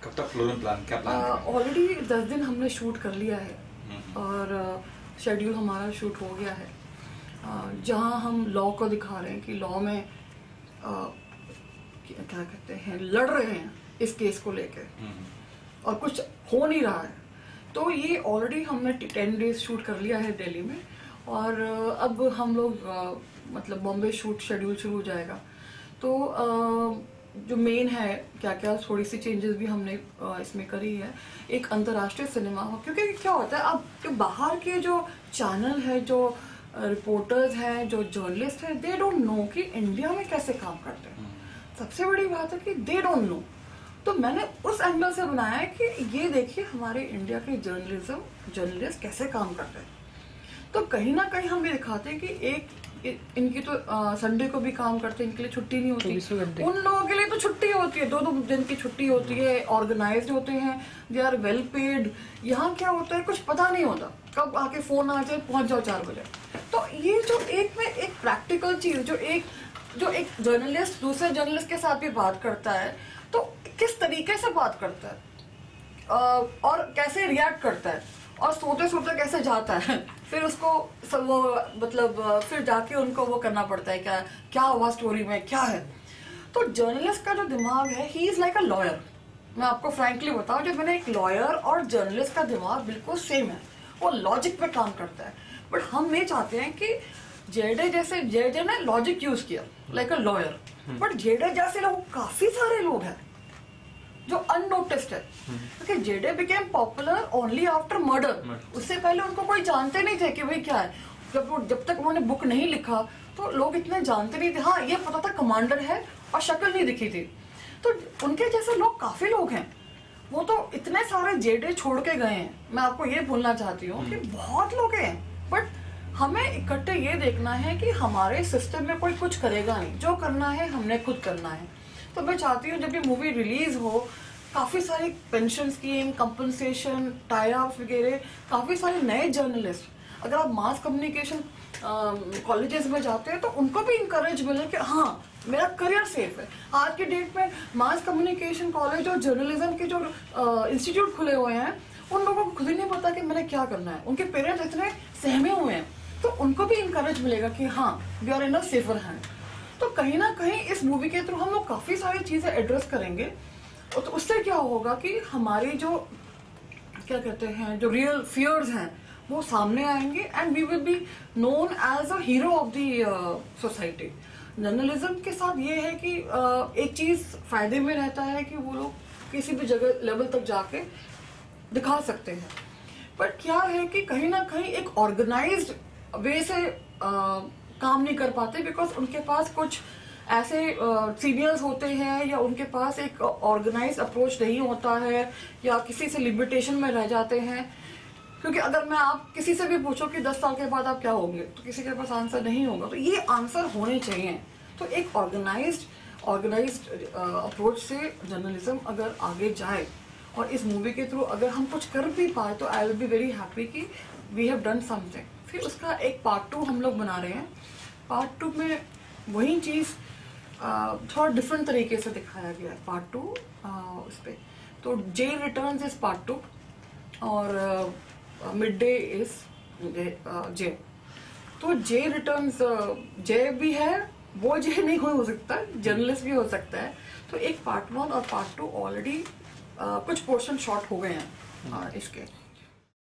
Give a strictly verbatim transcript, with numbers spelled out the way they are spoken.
कब तक closing plan, क्या प्लान है? ऑलरेडी दस दिन हमने शूट कर लिया है और शेड्यूल हमारा शूट हो गया है, uh, जहाँ हम लॉ को दिखा रहे हैं कि लॉ में uh, क्या कहते हैं, लड़ रहे हैं इस केस को लेकर और कुछ हो नहीं रहा है। तो ये ऑलरेडी हमने टेन डेज शूट कर लिया है दिल्ली में और अब हम लोग मतलब बॉम्बे शूट शेड्यूल शुरू हो जाएगा। तो जो मेन है क्या क्या थोड़ी सी चेंजेस भी हमने इसमें करी है, एक अंतर्राष्ट्रीय सिनेमा हो, क्योंकि क्या होता है अब जो बाहर के जो चैनल है, जो रिपोर्टर्स हैं, जो जर्नलिस्ट हैं, दे डोंट नो कि इंडिया में कैसे काम करते हैं। सबसे बड़ी बात है कि दे डोंट नो। तो मैंने उस एंगल से बनाया है कि ये देखिए हमारे इंडिया के जर्नलिज्म जर्नलिस्ट कैसे काम करते हैं। तो कहीं ना कहीं हम भी दिखाते हैं कि एक इनकी तो संडे को भी काम करते हैं, इनके लिए छुट्टी नहीं होती, उन लोगों के लिए तो छुट्टी होती है, दो दो दिन की छुट्टी होती है, ऑर्गेनाइज्ड होते हैं, दे आर वेल पेड। यहाँ क्या होता है कुछ पता नहीं होता, कब आके फोन आ जाए पहुंच जाओ चार बजे। तो ये जो एक में एक प्रैक्टिकल चीज, जो एक जो एक जर्नलिस्ट दूसरे जर्नलिस्ट के साथ भी बात करता है तो किस तरीके से बात करता है और कैसे रिएक्ट करता है और सोते सोते कैसे जाता है, फिर उसको सब वो मतलब फिर जाके उनको वो करना पड़ता है, क्या क्या हुआ स्टोरी में क्या है। तो जर्नलिस्ट का जो दिमाग है, he is like a lawyer. मैं आपको फ्रैंकली बताऊं, जब मैंने एक लॉयर और जर्नलिस्ट का दिमाग बिल्कुल सेम है, वो लॉजिक पे काम करता है। बट हम ये चाहते हैं कि जेडे जैसे जेडे ने लॉजिक यूज किया like a lawyer, but J Dey जैसे लोग काफी सारे लोग हैं जो अननोटिस्ड है, क्योंकि J Dey became popular only after murder. उससे पहले उनको कोई जानते नहीं थे कि भाई क्या है। जब वो जब तक उन्होंने बुक नहीं लिखा तो लोग इतने जानते नहीं थे। हाँ, ये पता था कमांडर है और शक्ल नहीं दिखी थी। तो उनके जैसे लोग काफी लोग हैं, वो तो इतने सारे जेडे छोड़ के गए हैं। मैं आपको ये बोलना चाहती हूँ कि बहुत लोग हैं, बट हमें इकट्ठे ये देखना है कि हमारे सिस्टम में कोई कुछ करेगा नहीं, जो करना है हमने खुद करना है। तो मैं चाहती हूँ जब ये मूवी रिलीज हो, काफी सारी pension scheme, compensation, tie ups वगैरह, काफी सारे नए जर्नलिस्ट, अगर आप मास कम्युनिकेशन कॉलेजेस में जाते हैं तो उनको भी इंकरेज मिले कि हाँ मेरा करियर सेफ है। आज के डेट में मास कम्युनिकेशन कॉलेज और जर्नलिज्म के जो इंस्टीट्यूट uh, खुले हुए हैं, उन लोगों को खुद ही नहीं पता कि मैंने क्या करना है। उनके पेरेंट्स इतने सहमे हुए हैं, तो उनको भी इंकरेज मिलेगा कि हाँ we are in a safer hand. तो कहीं ना कहीं इस मूवी के थ्रू हम लोग काफी सारी चीजें एड्रेस करेंगे। तो उससे क्या होगा कि हमारी जो क्या कहते हैं जो रियल फियर्स हैं वो सामने आएंगे and we will be known as a hero of the society. Journalism के साथ ये है कि uh, एक चीज फायदे में रहता है कि वो लोग किसी भी जगह लेवल तक जाके दिखा सकते हैं। बट क्या है कि कहीं ना कहीं एक ऑर्गेनाइज्ड वे से uh, काम नहीं कर पाते, बिकॉज उनके पास कुछ ऐसे सीनियर्स uh, होते हैं या उनके पास एक ऑर्गेनाइज अप्रोच नहीं होता है या किसी से लिमिटेशन में रह जाते हैं। क्योंकि अगर मैं आप किसी से भी पूछो कि दस साल के बाद आप क्या होंगे, तो किसी के पास आंसर नहीं होगा। तो ये आंसर होने चाहिए। तो एक ऑर्गेनाइज्ड ऑर्गेनाइज्ड अप्रोच से जर्नलिज्म अगर आगे जाए और इस मूवी के थ्रू अगर हम कुछ कर भी पाए तो I will be very happy कि वी हैव डन समथिंग। फिर उसका एक पार्ट टू हम लोग बना रहे हैं। पार्ट टू में वही चीज़ थोड़ा डिफरेंट तरीके से दिखाया गया है। पार्ट टू उस पर तो J returns is part two और मिड डे इज जे। तो जे रिटर्न्स जे भी है, वो जे नहीं हो सकता, जर्नलिस्ट भी हो सकता है। तो एक पार्ट वन और पार्ट टू ऑलरेडी कुछ पोर्शन शॉर्ट हो गए हैं इसके।